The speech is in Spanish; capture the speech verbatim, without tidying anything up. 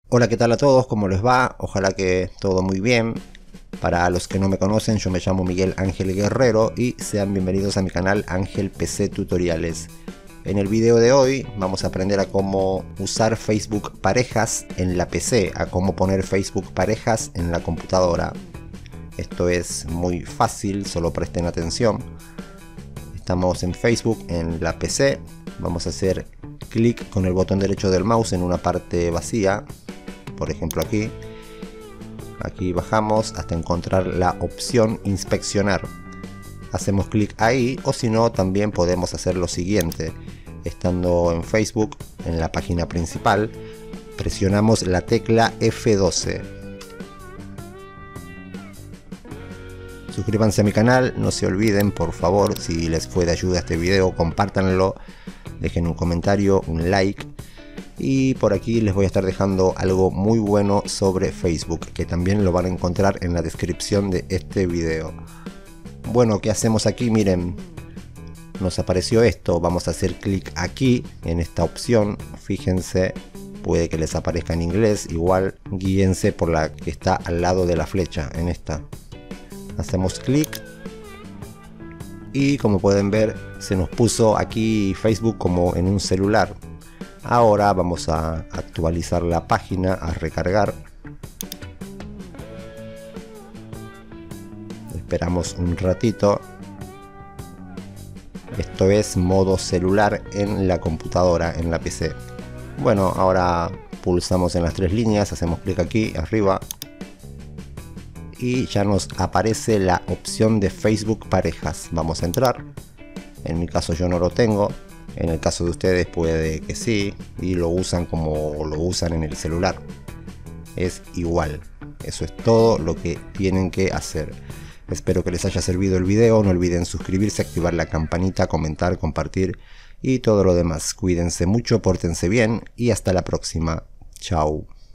Hola, ¿qué tal a todos? ¿Cómo les va? Ojalá que todo muy bien. Para los que no me conocen, yo me llamo Miguel Ángel Guerrero y sean bienvenidos a mi canal Ángel P C Tutoriales. En el video de hoy vamos a aprender a cómo usar Facebook Parejas en la P C, a cómo poner Facebook Parejas en la computadora. Esto es muy fácil, solo presten atención. Estamos en Facebook en la P C, vamos a hacer clic con el botón derecho del mouse en una parte vacía, por ejemplo aquí. Aquí bajamos hasta encontrar la opción inspeccionar. Hacemos clic ahí, o si no también podemos hacer lo siguiente. Estando en Facebook, en la página principal, presionamos la tecla F doce. Suscríbanse a mi canal, no se olviden por favor, si les fue de ayuda este video, compártanlo, dejen un comentario, un like. Y por aquí les voy a estar dejando algo muy bueno sobre Facebook, que también lo van a encontrar en la descripción de este video. Bueno, ¿qué hacemos aquí? Miren, nos apareció esto. Vamos a hacer clic aquí en esta opción. Fíjense, puede que les aparezca en inglés. Igual guíense por la que está al lado de la flecha, en esta. Hacemos clic y como pueden ver se nos puso aquí Facebook como en un celular. Ahora vamos a actualizar la página, a recargar. Esperamos un ratito. Esto es modo celular en la computadora, en la P C. Bueno, ahora pulsamos en las tres líneas, hacemos clic aquí arriba y ya nos aparece la opción de Facebook Parejas. Vamos a entrar. En mi caso yo no lo tengo. En el caso de ustedes puede que sí, y lo usan como lo usan en el celular. Es igual. Eso es todo lo que tienen que hacer. Espero que les haya servido el video. No olviden suscribirse, activar la campanita, comentar, compartir y todo lo demás. Cuídense mucho, pórtense bien y hasta la próxima. Chao.